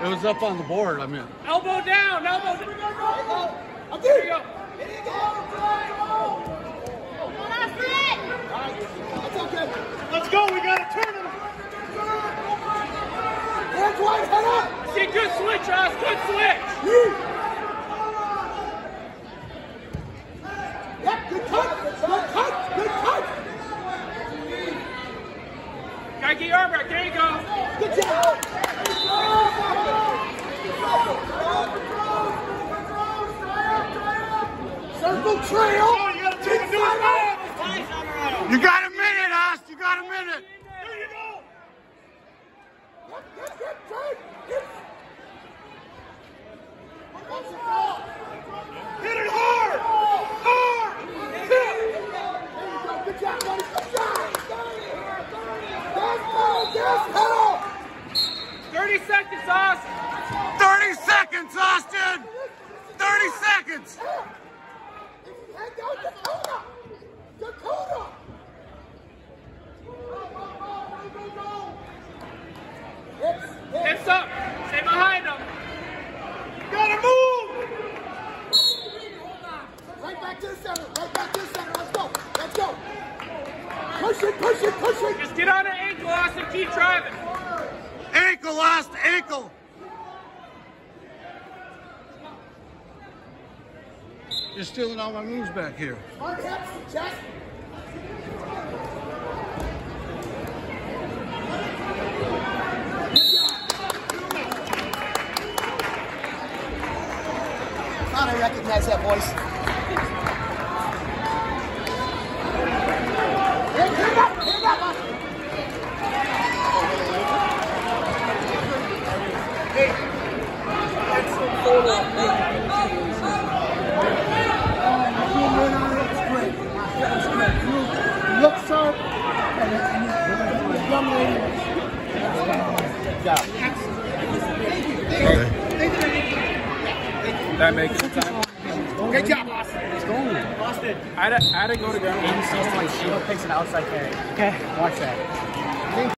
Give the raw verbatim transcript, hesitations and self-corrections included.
It was up on the board, I mean. Elbow down, elbow down. There you go. There you go. That's okay. Let's go, we got to turn him. Hands wide, head up. See, good switch, Ross, good switch. Yep, good cut, good cut, good cut. Gotta get your arm back, there you go. Good job. Circle trail. Oh, you gotta take a new step. You got a minute, Haas. You got a minute. There you go. Yep, yep, yep, turn. Yep. Hit it hard. Hard. Hit. There you go. Good job, buddy. Good job. Gas pedal, gas pedal. thirty seconds, Austin. thirty seconds, Austin. thirty seconds. Head down, Dakota. Dakota. Hips, hips. Hips up. Stay behind him. Gotta move. Right back to the center. Right back to the center. Let's go. Let's go. Push it, push it, push it. Just get on the ankle, Austin. Keep driving. Ankle, Austin, ankle. You're stealing all my moves back here. Hard hips, chest. Thought I recognize that voice. Here, here it up, here it up, Austin. Hey, that's the photo. Look sharp, and the young lady. Good job. Did I make it in time? Good job, Austin. Let's go. Austin. I had to, I had to go to ground. She picks an outside carry. Okay. Watch that.